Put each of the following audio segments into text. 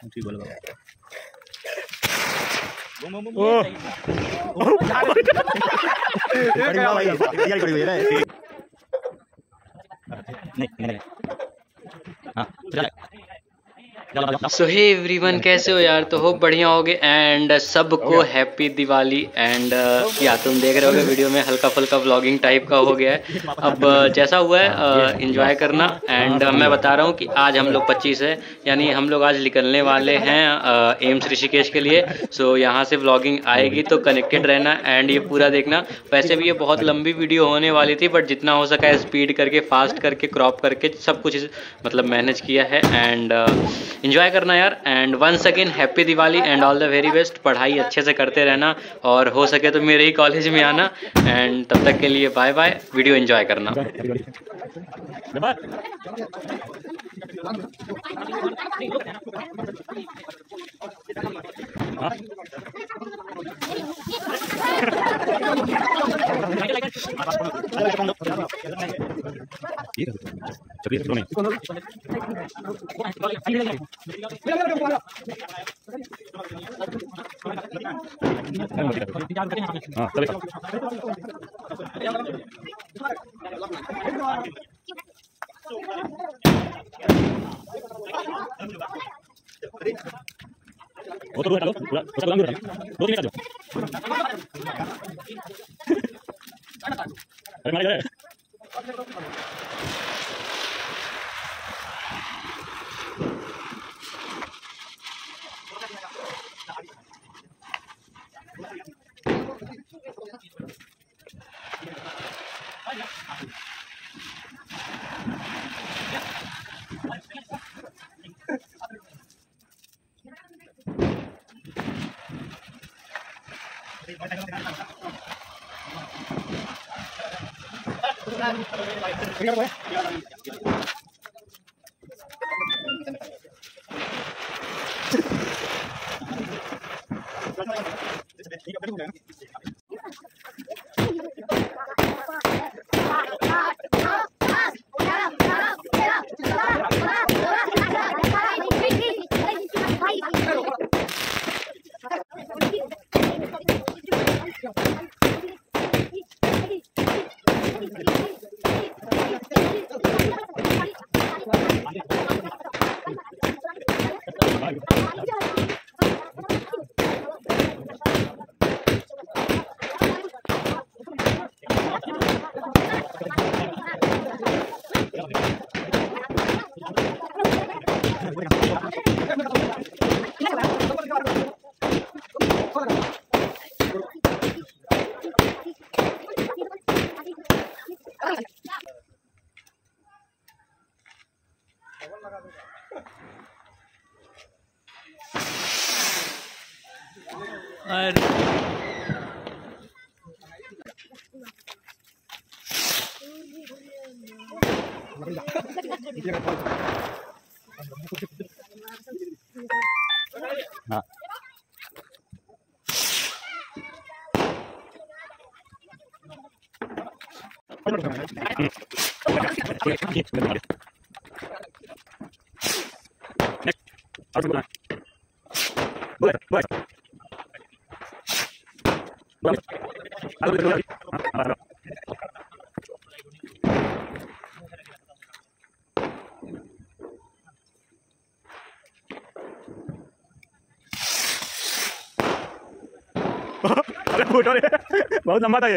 ठीक बोल बाबा। सो hey everyone, कैसे हो यार? तो होप बढ़िया होगे एंड सबको हैप्पी दिवाली। एंड या तुम देख रहे होगे वीडियो में हल्का फुल्का व्लॉगिंग टाइप का हो गया है। अब जैसा हुआ है एंजॉय करना। एंड मैं बता रहा हूँ कि आज हम लोग 25 है, यानी हम लोग आज निकलने वाले हैं एम्स ऋषिकेश के लिए। सो यहाँ से व्लॉगिंग आएगी तो कनेक्टेड रहना एंड ये पूरा देखना। वैसे भी ये बहुत लंबी वीडियो होने वाली थी, बट जितना हो सका है स्पीड करके, फास्ट करके, क्रॉप करके सब कुछ मतलब मैनेज किया है। एंड एंजॉय करना यार। And once again happy Diwali and all the very best. पढ़ाई अच्छे से करते रहना और हो सके तो मेरे ही कॉलेज में आना। एंड तब तक के लिए बाय बाय, वीडियो एंजॉय करना। बहुत लंबा था ये।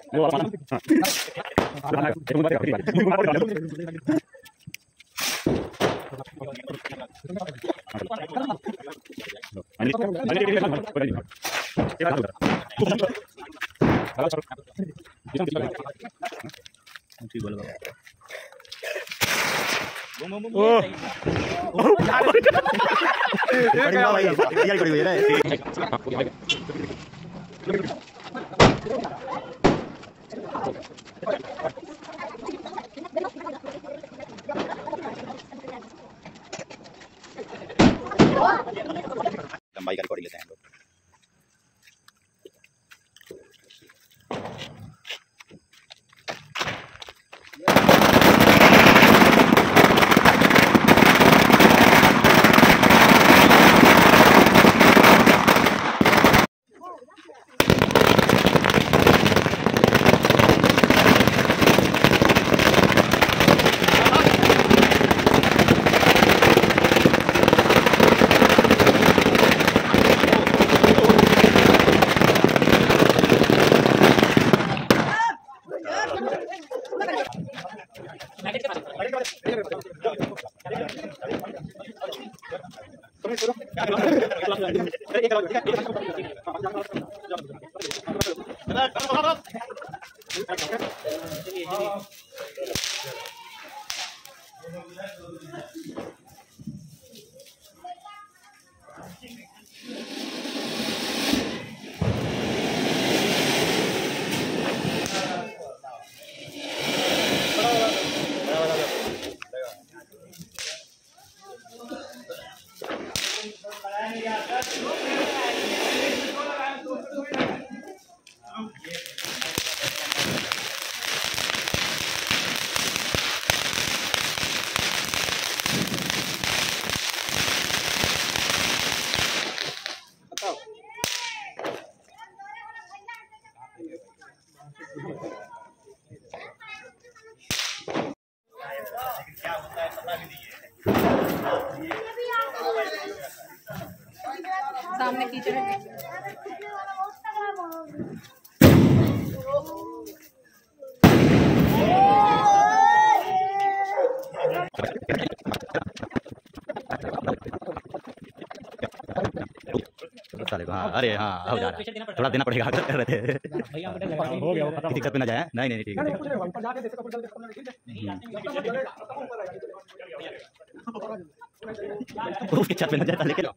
लंबाई का रिकॉर्डिंग लेते हैं हम लोग। सामने कीचड़ है। हाँ, अरे हाँ हो जा रहा है, थोड़ा देना पड़ेगा कर रहे थे। हो गया, किसी दिक्कत पे ना जाए। नहीं नहीं ठीक है। उसकी छत पे न जाता लेकिन